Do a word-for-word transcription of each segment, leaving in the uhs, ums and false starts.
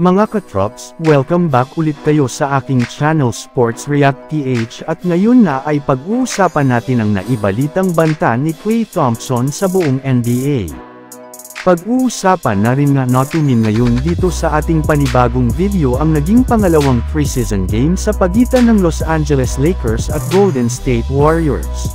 Mga katrops, welcome back ulit kayo sa aking channel Sports React P H at ngayon na ay pag-uusapan natin ang naibalitang banta ni Klay Thompson sa buong N B A. Pag-uusapan na rin nga natin ngayon dito sa ating panibagong video ang naging pangalawang preseason game sa pagitan ng Los Angeles Lakers at Golden State Warriors.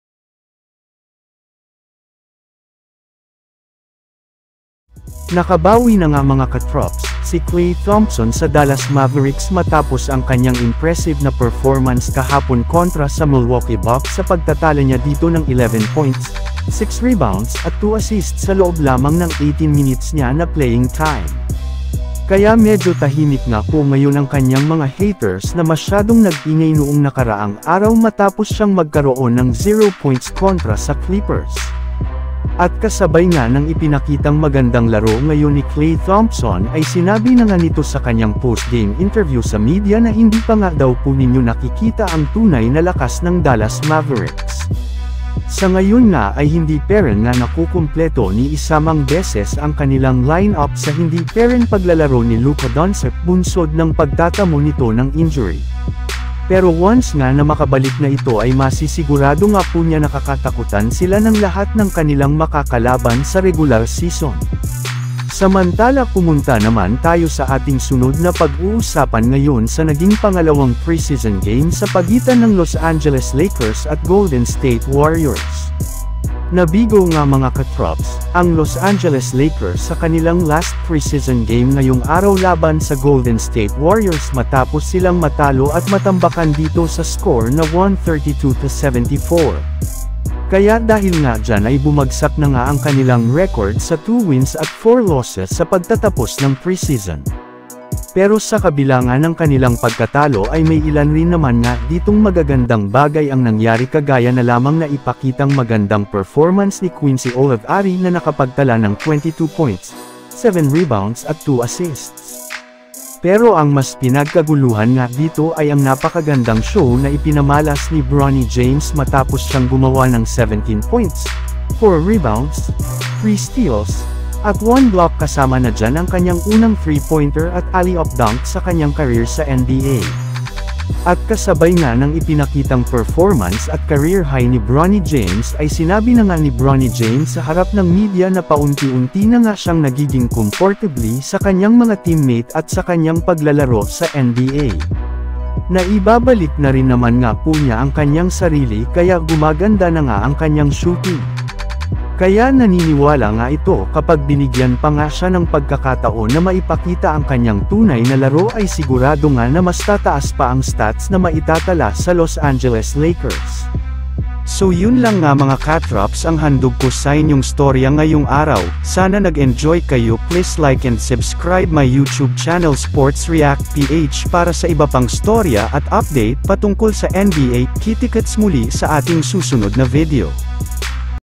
Nakabawi na nga mga katrops, si Klay Thompson sa Dallas Mavericks matapos ang kanyang impressive na performance kahapon kontra sa Milwaukee Bucks sa pagtatalo niya dito ng eleven points, six rebounds at two assists sa loob lamang ng eighteen minutes niya na playing time. Kaya medyo tahimik nga po ngayon ang kanyang mga haters na masyadong nag-ingay noong nakaraang araw matapos siyang magkaroon ng zero points kontra sa Clippers. At kasabay nga ng ipinakitang magandang laro ngayon ni Klay Thompson ay sinabi na nga nito sa kanyang post-game interview sa media na hindi pa nga daw po ninyo nakikita ang tunay na lakas ng Dallas Mavericks. Sa ngayon nga ay hindi pa rin nga nakukumpleto ni isamang beses ang kanilang line-up sa hindi pa rin paglalaro ni Luka Doncic bunsod ng pagtatamo nito ng injury. Pero once nga na makabalik na ito ay masisigurado nga po niya nakakatakutan sila ng lahat ng kanilang makakalaban sa regular season. Samantala pumunta naman tayo sa ating sunod na pag-uusapan ngayon sa naging pangalawang preseason game sa pagitan ng Los Angeles Lakers at Golden State Warriors. Nabigo nga mga katrops, ang Los Angeles Lakers sa kanilang last preseason game ngayong araw laban sa Golden State Warriors matapos silang matalo at matambakan dito sa score na one thirty-two to seventy-four. Kaya dahil nga dyan ay bumagsak na nga ang kanilang record sa two wins at four losses sa pagtatapos ng preseason. Pero sa kabila nga ng kanilang pagkatalo ay may ilan rin naman nga ditong magagandang bagay ang nangyari kagaya na lamang na ipakitang magandang performance ni Quincy Olivari na nakapagtala ng twenty-two points, seven rebounds at two assists. Pero ang mas pinagkaguluhan nga dito ay ang napakagandang show na ipinamalas ni Bronny James matapos siyang gumawa ng seventeen points, four rebounds, three steals, at one block kasama na dyan ang kanyang unang three-pointer at alley-oop dunk sa kanyang career sa N B A. At kasabay nga ng ipinakitang performance at career high ni Bronny James ay sinabi na nga ni Bronny James sa harap ng media na paunti-unti na nga siyang nagiging comfortably sa kanyang mga teammate at sa kanyang paglalaro sa N B A. Naibabalik na rin naman nga po niya ang kanyang sarili kaya gumaganda na nga ang kanyang shooting. Kaya naniniwala nga ito kapag binigyan pa nga siya ng pagkakataon na maipakita ang kanyang tunay na laro ay sigurado nga na mas tataas pa ang stats na maitatala sa Los Angeles Lakers. So yun lang nga mga katrops ang handog ko sa inyong storya ngayong araw. Sana nag-enjoy kayo. Please like and subscribe my YouTube channel Sports React P H para sa iba pang storya at update patungkol sa N B A. Kita-kits muli sa ating susunod na video.